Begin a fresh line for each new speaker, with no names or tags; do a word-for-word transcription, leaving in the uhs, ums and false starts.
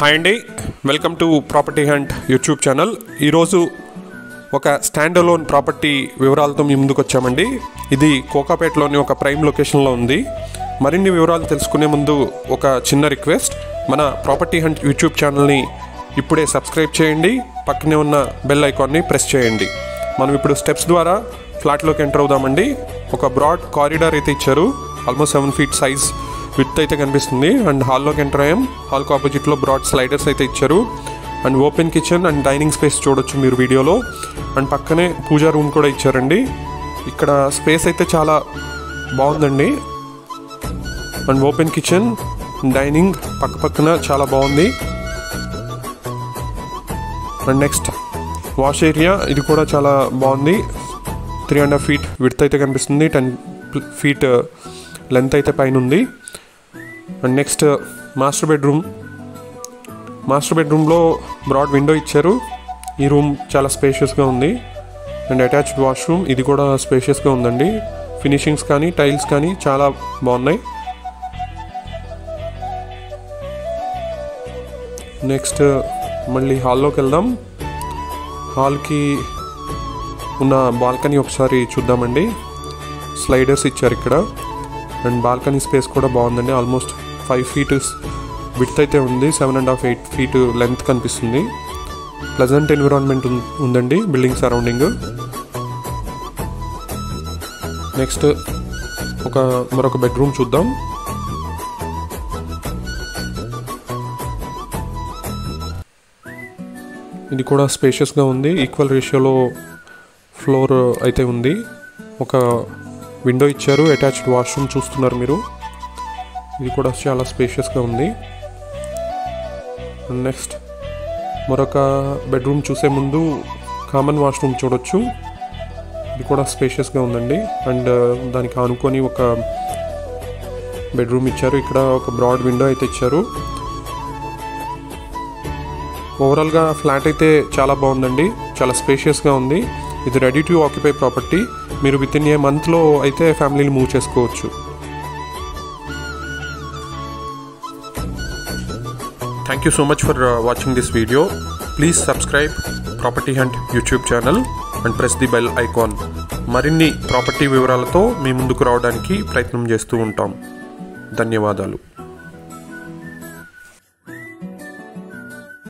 Hi అండి, welcome to property hunt YouTube channel. ఈరోజు ఒక స్టాండ్ అలోన్ ప్రాపర్టీ వివరాలతో మీ ముందుకు వచ్చామండి. ఇది కోకాపేట్లోని ఒక ప్రైమ్ లొకేషన్లో ఉంది. మరిన్ని వివరాలు తెలుసుకునే ముందు ఒక చిన్న రిక్వెస్ట్, మన ప్రాపర్టీ హంట్ యూట్యూబ్ ఛానల్ని ఇప్పుడే సబ్స్క్రైబ్ చేయండి, పక్కనే ఉన్న బెల్ ఐకాన్ని ప్రెస్ చేయండి. మనం ఇప్పుడు స్టెప్స్ ద్వారా ఫ్లాట్లోకి ఎంటర్ అవుదామండి. ఒక బ్రాడ్ కారిడార్ అయితే ఇచ్చారు, almost seven feet size width అయితే కనిపిస్తుంది. అండ్ హాల్లోకి ఎంటర్ అయ్యాం. హాల్కి ఆపోజిట్లో బ్రాడ్ స్లైడర్స్ అయితే ఇచ్చారు. And open kitchen and dining space చూడొచ్చు మీరు వీడియోలో. అండ్ పక్కనే పూజా రూమ్ కూడా ఇచ్చారండి. ఇక్కడ స్పేస్ అయితే చాలా బాగుందండి. అండ్ ఓపెన్ కిచెన్, డైనింగ్ పక్క పక్కన చాలా బాగుంది. అండ్ నెక్స్ట్ వాష్ ఏరియా, ఇది కూడా చాలా బాగుంది. Three and half feet width అయితే కనిపిస్తుంది, టెన్ ఫీట్ లెంత్ అయితే పైన ఉంది. And next master bedroom. Master బెడ్రూమ్లో బ్రాడ్ విండో ఇచ్చారు. ఈ రూమ్ చాలా స్పేషియస్గా ఉంది. అండ్ అటాచ్డ్ వాష్రూమ్, ఇది కూడా స్పేషియస్గా ఉందండి. ఫినిషింగ్స్ కానీ టైల్స్ కానీ చాలా బాగున్నాయి. నెక్స్ట్ మళ్ళీ హాల్లోకి వెళ్దాం. హాల్కి ఉన్న బాల్కనీ ఒకసారి చూద్దామండి. స్లైడర్స్ ఇచ్చారు ఇక్కడ. అండ్ బాల్కనీ స్పేస్ కూడా బాగుందండి. ఆల్మోస్ట్ ఫైవ్ ఫీట్ విడ్త్ అయితే ఉంది, seven and half eight feet length కనిపిస్తుంది. ప్లెజెంట్ ఎన్విరాన్మెంట్ ఉందండి బిల్డింగ్ సరౌండింగ్. నెక్స్ట్ ఒక మరొక బెడ్రూమ్ చూద్దాం. ఇది కూడా స్పేషియస్గా ఉంది. ఈక్వల్ రేషియోలో ఫ్లోర్ అయితే ఉంది. ఒక విండో ఇచ్చారు, అటాచ్డ్ వాష్రూమ్ చూస్తున్నారు మీరు. ఇది కూడా చాలా స్పేషియస్గా ఉంది. నెక్స్ట్ మరొక బెడ్రూమ్ చూసే ముందు కామన్ వాష్రూమ్ చూడొచ్చు. ఇది కూడా స్పేషియస్గా ఉందండి. అండ్ దానికి ఆనుకొని ఒక బెడ్రూమ్ ఇచ్చారు. ఇక్కడ ఒక బ్రాడ్ విండో అయితే ఇచ్చారు. ఓవరాల్గా ఫ్లాట్ అయితే చాలా బాగుందండి, చాలా స్పేషియస్గా ఉంది. ఇది రెడీ టు ఆక్యుపై ప్రాపర్టీ. మీరు విత్ ఇన్ ఏ మంత్లో అయితే ఫ్యామిలీని మూవ్ చేసుకోవచ్చు. Thank you so much for watching this video. Please subscribe property hunt YouTube channel and press the bell icon. మరిన్ని ప్రాపర్టీ వివరాలతో మీ ముందుకు రావడానికి ప్రయత్నం చేస్తూ ఉంటాం. ధన్యవాదాలు.